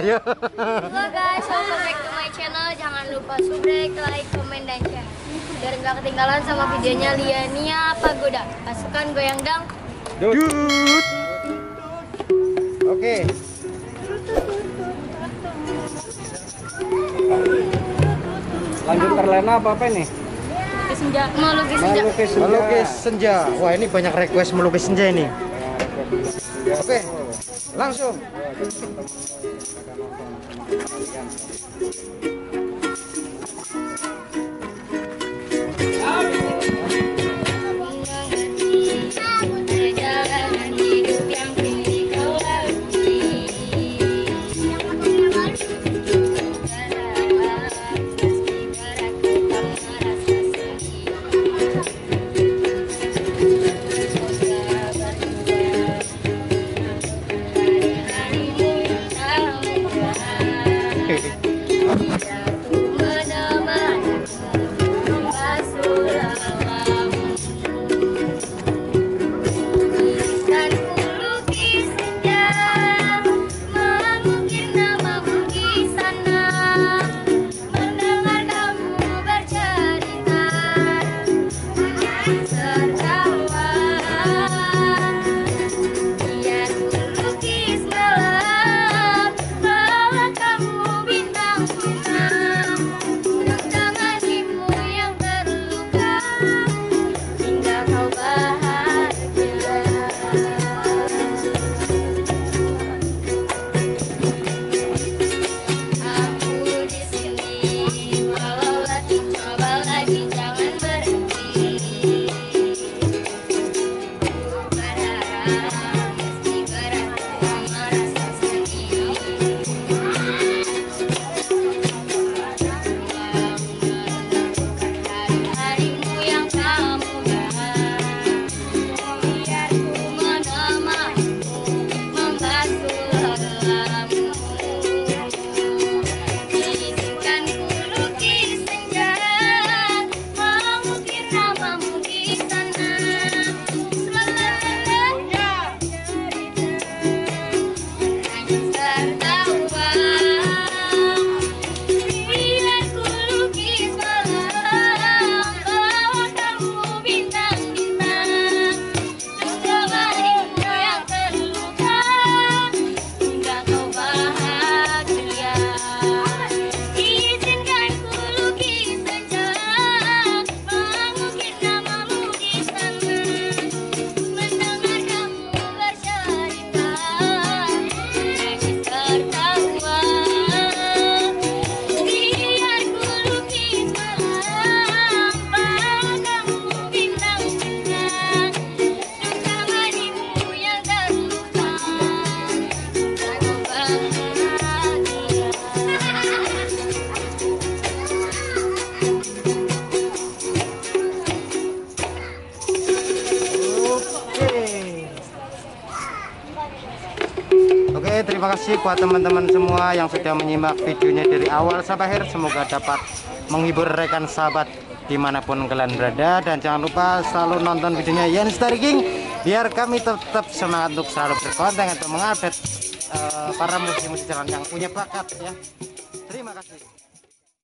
Ayo. Halo guys, welcome back to my channel. Jangan lupa subscribe, like, komen, dan share biar nggak ketinggalan sama videonya Liania Pagoda. Pasukan goyang dang. Dut. Oke. Lanjut terlena apa nih? Senja. Melukis senja. Melukis senja. Wah, ini banyak request melukis senja ini. Oke, langsung. Oke, terima kasih buat teman-teman semua yang sudah menyimak videonya dari awal sampai akhir. Semoga dapat menghibur rekan sahabat dimanapun kalian berada. Dan jangan lupa selalu nonton videonya Yan Starry King biar kami tetap semangat untuk selalu berkonten untuk mengupdate para musisi-musisi yang punya bakat ya. Terima kasih.